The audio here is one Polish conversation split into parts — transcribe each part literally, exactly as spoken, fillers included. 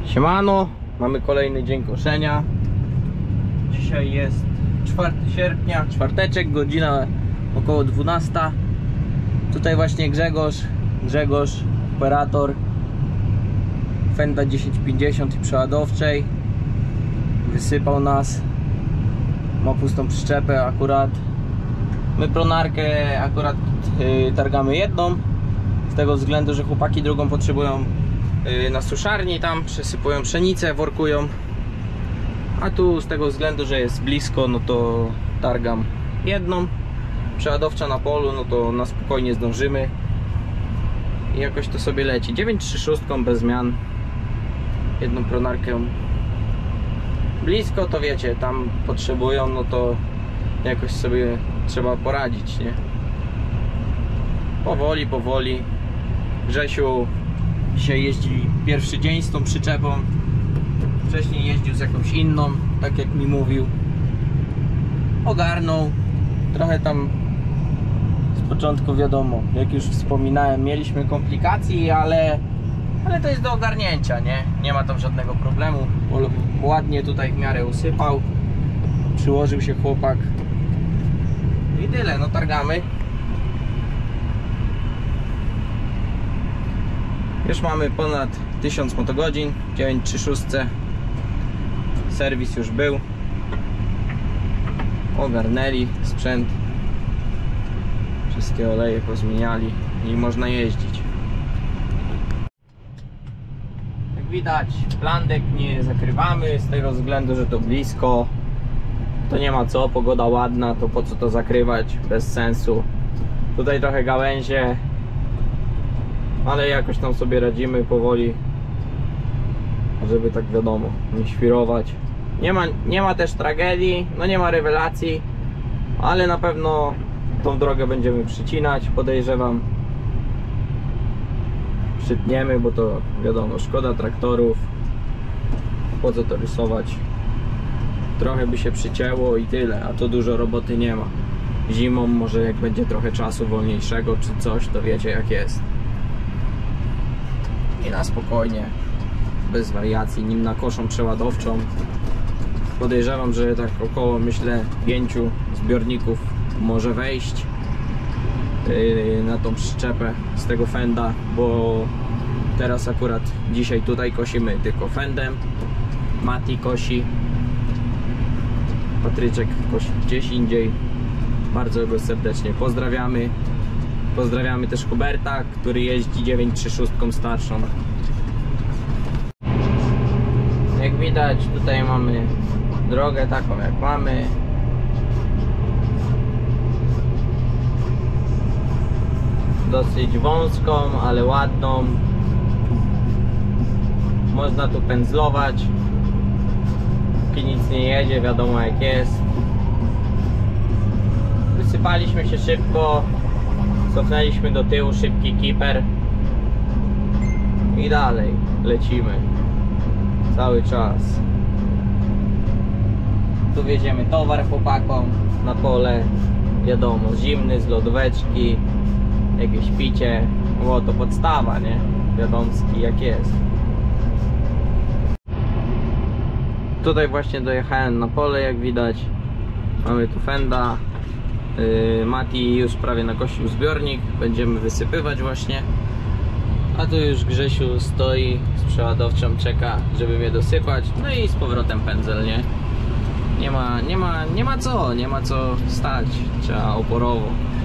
Siemano, mamy kolejny dzień koszenia. Dzisiaj jest czwartego sierpnia, czwarteczek, godzina około dwunasta. Tutaj właśnie Grzegorz, Grzegorz, operator Fenda tysiąc pięćdziesiąt i przeładowczej. Wysypał nas. Ma pustą przyczepę akurat. My pronarkę akurat yy, targamy jedną, z tego względu, że chłopaki drugą potrzebują yy, na suszarni, tam przesypują pszenicę, workują. A tu z tego względu, że jest blisko, no to targam jedną. Przeładowcza na polu, no to na spokojnie zdążymy i jakoś to sobie leci. dziewięć trzy sześć bez zmian. Jedną pronarkę blisko, to wiecie, tam potrzebują, no to jakoś sobie trzeba poradzić, nie? Powoli, powoli. Grzesiu dzisiaj jeździ pierwszy dzień z tą przyczepą. Wcześniej jeździł z jakąś inną, tak jak mi mówił. Ogarnął. Trochę tam z początku, wiadomo, jak już wspominałem, mieliśmy komplikacji, ale ale to jest do ogarnięcia, nie? Nie ma tam żadnego problemu. Ładnie tutaj w miarę usypał. Przyłożył się chłopak. I tyle, no targamy. Już mamy ponad tysiąc motogodzin, dziewięć trzy sześć. Serwis już był. Ogarnęli sprzęt. Wszystkie oleje pozmieniali i można jeździć. Jak widać, plandek nie zakrywamy z tego względu, że to blisko. To nie ma co, pogoda ładna, to po co to zakrywać, bez sensu. Tutaj trochę gałęzie, ale jakoś tam sobie radzimy powoli, żeby tak wiadomo, nie świrować. Nie ma, nie ma też tragedii, no nie ma rewelacji, ale na pewno tą drogę będziemy przycinać, podejrzewam. Przytniemy, bo to wiadomo, szkoda traktorów, po co to rysować. Trochę by się przycięło i tyle, a to dużo roboty nie ma. Zimą może jak będzie trochę czasu wolniejszego czy coś, to wiecie jak jest. I na spokojnie, bez wariacji, nim nakoszą przeładowczą. Podejrzewam, że tak około, myślę, pięciu zbiorników może wejść yy, na tą przyczepę z tego Fenda, bo teraz akurat dzisiaj tutaj kosimy tylko Fendem. Mati kosi, Patryczek kosi gdzieś indziej. Bardzo go serdecznie pozdrawiamy. Pozdrawiamy też Huberta, który jeździ dziewięć trzy sześć starszą. Jak widać, tutaj mamy drogę taką jak mamy. Dosyć wąską, ale ładną. Można tu pędzlować. Póki nic nie jedzie, wiadomo jak jest. Wysypaliśmy się szybko. Cofnęliśmy do tyłu, szybki kiper. I dalej lecimy. Cały czas. Tu wjedziemy towar chłopakom na pole. Wiadomo, zimny, z lodóweczki. Jakieś picie. Bo to podstawa, nie? Wiadomski jak jest. Tutaj właśnie dojechałem na pole, jak widać. Mamy tu Fenda. Yy, Mati już prawie nakosił zbiornik. Będziemy wysypywać właśnie. A tu już Grzesiu stoi z przeładowczą, czeka, żeby mnie dosypać. No i z powrotem pędzel, nie? Nie ma, nie ma, nie ma co, nie ma co stać. Trzeba oporowo.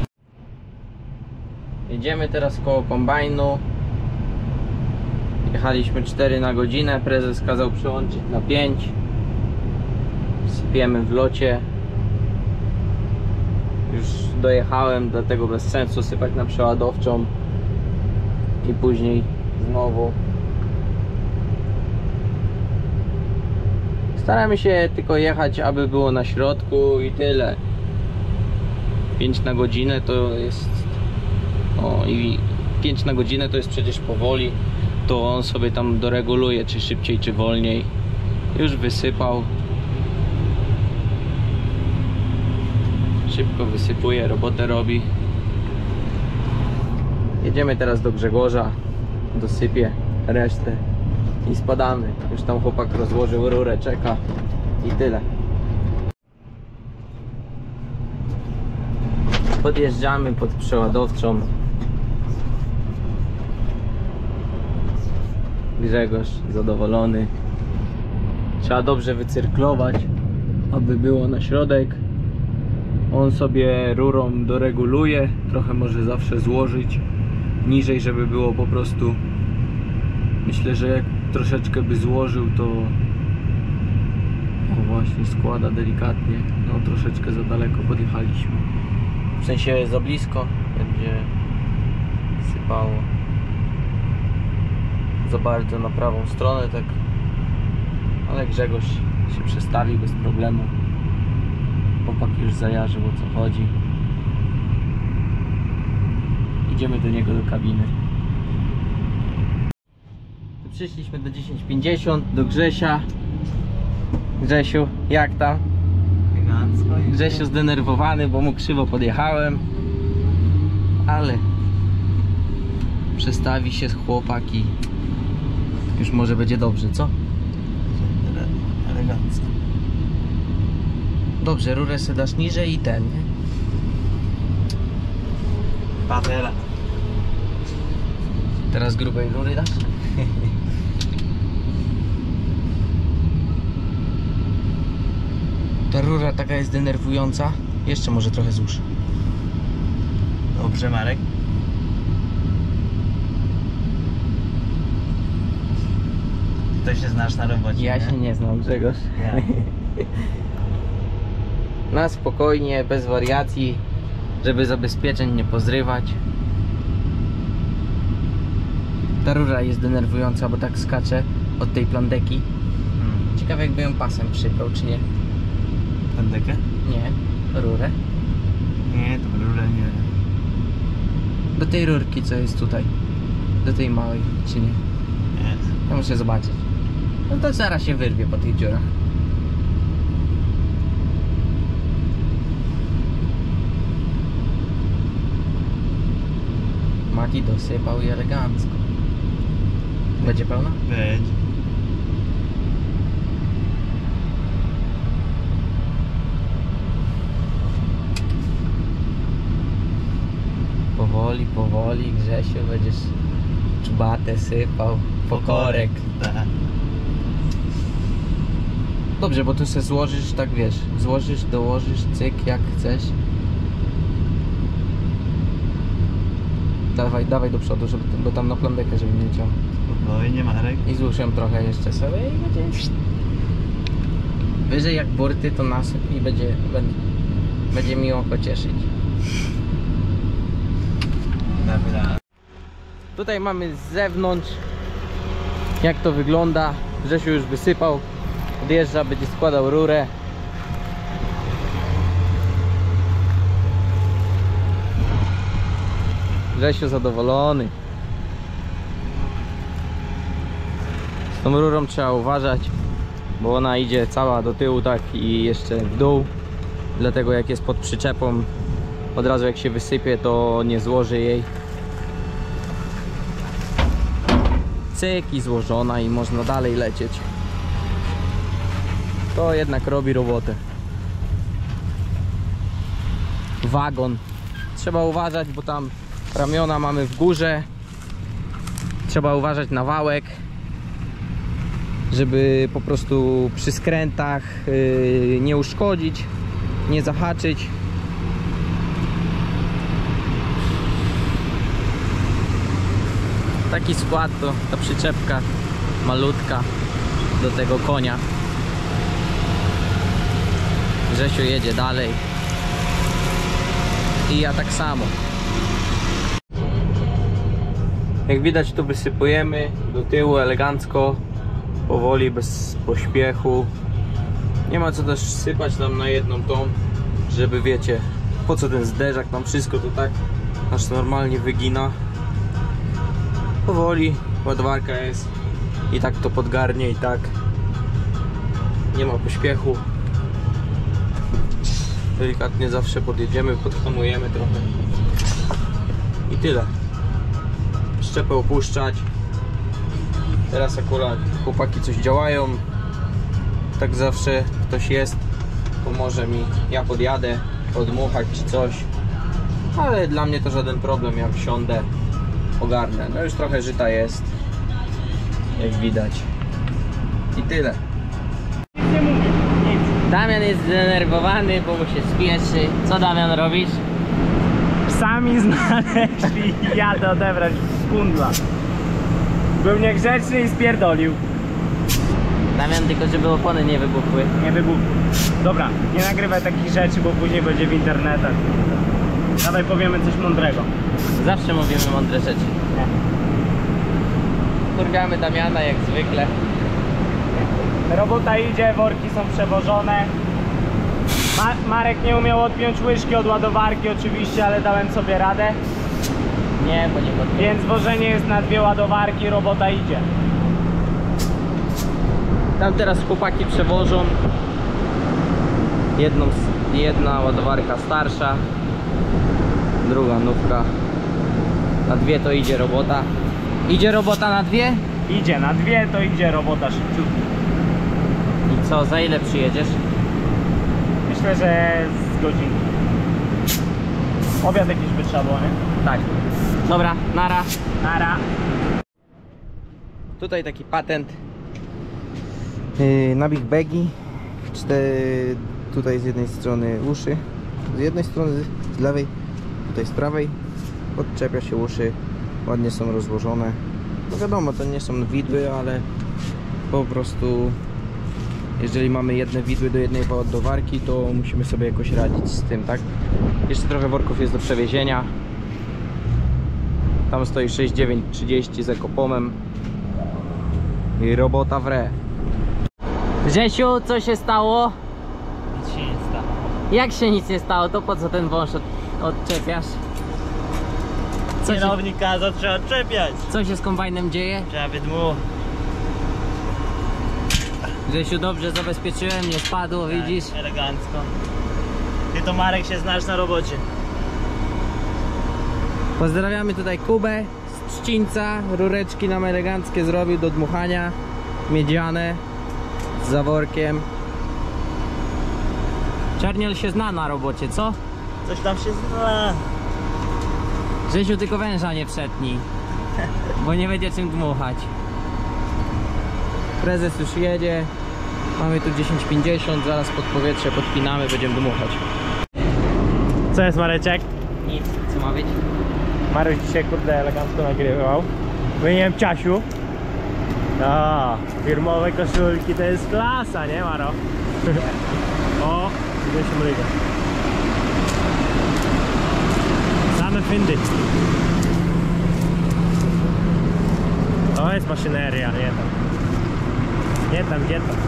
Jedziemy teraz koło kombajnu. Jechaliśmy cztery na godzinę. Prezes kazał przełączyć na pięć. Sypiemy w locie. Już dojechałem, dlatego bez sensu sypać na przeładowczą i później znowu. Staramy się tylko jechać, aby było na środku i tyle. pięć na godzinę to jest, o, i pięć na godzinę to jest przecież powoli. To on sobie tam doreguluje, czy szybciej, czy wolniej. Już wysypał. Szybko wysypuje, robotę robi. Jedziemy teraz do Grzegorza. Dosypię resztę. i spadamy. Już tam chłopak rozłożył rurę, czeka i tyle. Podjeżdżamy pod przeładowczą. Grzegorz zadowolony. Trzeba dobrze wycyrklować, aby było na środek. On sobie rurą doreguluje, trochę może zawsze złożyć niżej, żeby było po prostu. Myślę, że jak troszeczkę by złożył, to o właśnie składa delikatnie. No troszeczkę za daleko podjechaliśmy. W sensie za blisko będzie sypało. Za bardzo na prawą stronę, tak. Ale Grzegorz się przestawi bez problemu. Chłopak już zajarzył, o co chodzi. Idziemy do niego do kabiny. Przyszliśmy do dziesięć pięćdziesiąt, do Grzesia. Grzesiu, jak tam? Grzesiu zdenerwowany, bo mu krzywo podjechałem. Ale przestawi się chłopak i już może będzie dobrze, co? Elegancko. Dobrze, rurę sobie dasz niżej i ten, nie? Patela. Teraz grubej rury dasz? Ta rura taka jest denerwująca. Jeszcze może trochę złóż. Dobrze, Marek. Ty się znasz na robocie, Ja nie? się nie znam, Grzegorz. Ja. Na spokojnie, bez wariacji, żeby zabezpieczeń nie pozrywać. Ta rura jest denerwująca, bo tak skacze od tej plandeki. Hmm. Ciekawe, jakby ją pasem przypał, czy nie? Pandekę? Nie, rurę. Nie, to rurę nie. Do tej rurki, co jest tutaj. Do tej małej, czy nie? Nie. Ja muszę zobaczyć. No to zaraz się wyrwie po tych dziurach. Mati dosypał i elegancko. Będzie pełna? Będzie. Powoli, powoli, Grzesiu, będziesz czubatę sypał, pokorek. Tak. Dobrze, bo tu se złożysz, tak wiesz, złożysz, dołożysz, cyk, jak chcesz. Dawaj, dawaj do przodu, żeby, bo tam na plandekę, żeby nie leciał. Spokojnie, Marek. I złóż ją trochę jeszcze sobie i będzie... Wyżej jak burty, to nasyp i będzie, będzie, będzie miło pocieszyć. Dobra. Tutaj mamy z zewnątrz, jak to wygląda. Grzesiu już wysypał, odjeżdża, będzie składał rurę. Grzesiu zadowolony. Z tą rurą trzeba uważać, bo ona idzie cała do tyłu, tak, i jeszcze w dół. Dlatego jak jest pod przyczepą, od razu jak się wysypie, to nie złoży jej. Cyk i złożona i można dalej lecieć. To jednak robi robotę. Wagon. Trzeba uważać, bo tam ramiona mamy w górze. Trzeba uważać na wałek, żeby po prostu przy skrętach yy, nie uszkodzić, nie zahaczyć. Taki skład to ta przyczepka malutka do tego konia. Grzesiu jedzie dalej i ja tak samo. Jak widać, tu wysypujemy do tyłu elegancko, powoli, bez pośpiechu. Nie ma co też sypać tam na jedną tą, żeby wiecie, po co ten zderzak, tam wszystko to tak aż normalnie wygina. Powoli, ładowarka jest i tak to podgarnie, i tak nie ma pośpiechu. Delikatnie zawsze podjedziemy, podhamujemy trochę i tyle. Szczepę opuszczać Teraz akurat chłopaki coś działają. Tak zawsze ktoś jest, pomoże mi, ja podjadę, podmuchać czy coś. Ale dla mnie to żaden problem, jak wsiądę, ogarnę. No już trochę żyta jest, jak widać. I tyle. Nic nie mówię, nic. Damian jest zdenerwowany, bo mu się spieszy. Co, Damian, robisz? Sami znaleźli i jadę odebrać z kundla. Był niegrzeczny i spierdolił. Damian, tylko żeby opony nie wybuchły. Nie wybuchł. Dobra, nie nagrywaj takich rzeczy, bo później będzie w internetach. Dawaj powiemy coś mądrego. Zawsze mówimy mądre rzeczy. Nie. Kurwiamy Damiana jak zwykle. Robota idzie, worki są przewożone. Ma Marek nie umiał odpiąć łyżki od ładowarki oczywiście, ale dałem sobie radę. Nie, bo nie podpiąłem. Więc wożenie jest na dwie ładowarki, robota idzie. Tam teraz chłopaki przewożą. Jedną, jedna ładowarka starsza, druga nówka. Na dwie to idzie robota. Idzie robota na dwie? Idzie na dwie, to idzie robota szybciutko. I co, za ile przyjedziesz? Myślę, że z godzinki. Obiad jakiś by trzeba było, nie? Tak. Dobra, nara. Nara. Tutaj taki patent yy, na Big Bagi. Cztery, tutaj z jednej strony uszy, z jednej strony z lewej, tutaj z prawej. Odczepia się uszy, ładnie są rozłożone. No wiadomo, to nie są widły, ale po prostu jeżeli mamy jedne widły do jednej ładowarki, to musimy sobie jakoś radzić z tym, tak? Jeszcze trochę worków jest do przewiezienia. Tam stoi sześć dziewięć trzydzieści z ekopomem i robota w re. Grzesiu, co się stało? Nic się nie stało. Jak się nic nie stało, to po co ten wąż od, odczepiasz? Co się, Kierownik kazał, trzeba odczepiać. co się z kombajnem dzieje? Trzeba wydmu. Grzesiu, dobrze zabezpieczyłem, nie spadło, widzisz? Tak, elegancko. Ty to, Marek, się znasz na robocie. Pozdrawiamy tutaj Kubę z Trzcińca. Rureczki nam eleganckie zrobił do dmuchania. Miedziane z zaworkiem. Czerniel się zna na robocie, co? Coś tam się zna. Grzesiu, tylko węża nie przetnij, bo nie będzie czym dmuchać. Prezes już jedzie. Mamy tu dziesięć pięćdziesiąt, zaraz pod powietrze podpinamy, będziemy dmuchać. Co jest, Mareczek? Nic, co ma być? Maruś dzisiaj, kurde, elegancko nagrywał. Wymieniłem Ciasiu. A, firmowe koszulki to jest klasa, nie, Maro? O, idę się mryga. Same fyndy. To jest maszyneria, nie tam. Nie tam, gdzie tam.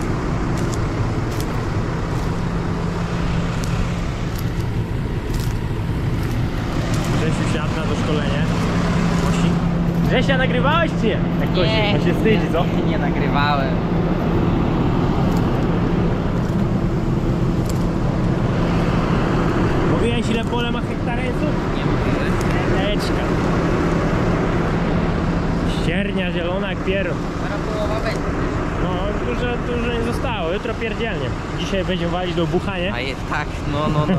Grzesiu siadł na doszkolenie. Kosi. Grzesia, nagrywałeś czy nie? Jak kosi, bo się wstydzi, co? nie, nie nagrywałem. Mówiłeś, ile pole ma hektarenów? Nie mówiłem. Leczka. Ściernia zielona jak pierun. Połowa będzie. No, dużo, dużo nie zostało. Jutro pierdzielnie. Dzisiaj będziemy walić do buchania. A je, tak, no, no, no.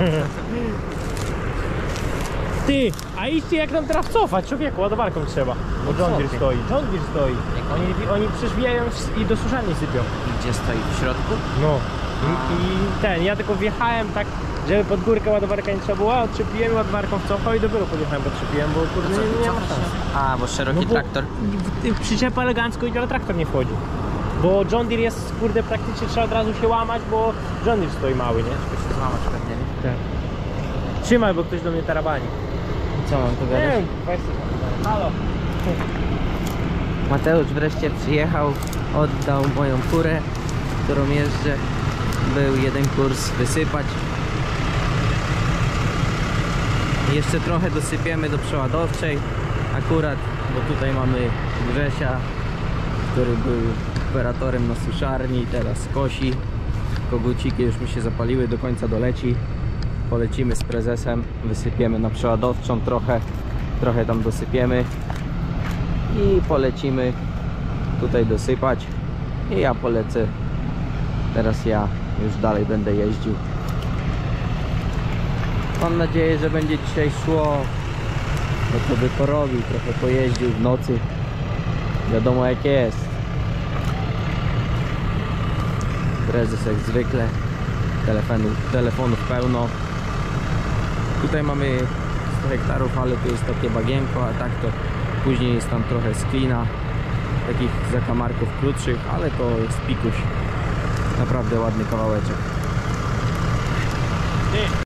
Ty, a idźcie jak nam teraz cofać, człowieku, ładowarką trzeba. Bo John Deere Co ty? stoi, John Deere stoi. Oni, oni przeżwijają i do suszarni sypią. Gdzie stoi? W środku? No. I, I ten, ja tylko wjechałem tak, żeby pod górkę ładowarka nie trzeba była, odczepiłem ładowarką w cofał i dopiero podjechałem, podczepiłem, bo kurde nie, nie ma szans. A, bo szeroki No bo traktor. w- w- Przyczepa elegancko i ale traktor nie wchodzi. Bo John Deere jest, kurde, praktycznie trzeba od razu się łamać, bo John Deere stoi mały, nie? Muszę się złamać pewnie, nie? Tak. Trzymaj, bo ktoś do mnie tarabani. Co mam tu Nie gadać? wiem, weź coś. Halo. Mateusz wreszcie przyjechał, oddał moją furę, którą jeżdżę. Był jeden kurs wysypać. Jeszcze trochę dosypiemy do przeładowczej. Akurat, bo tutaj mamy Grzesia, który był operatorem na suszarni, teraz kosi. Koguciki już mu się zapaliły, do końca doleci. Polecimy z prezesem, wysypiemy na przeładowczą trochę, trochę tam dosypiemy i polecimy tutaj dosypać i ja polecę. Teraz ja już dalej będę jeździł. Mam nadzieję, że będzie dzisiaj szło. No to by porobił, trochę pojeździł w nocy. Wiadomo jak jest. Prezes jak zwykle. Telefonów, telefonów pełno. Tutaj mamy sto hektarów, ale tu jest takie bagienko, a tak to później jest tam trochę sklina. Takich zakamarków krótszych, ale to jest pikuś. Naprawdę ładny kawałeczek.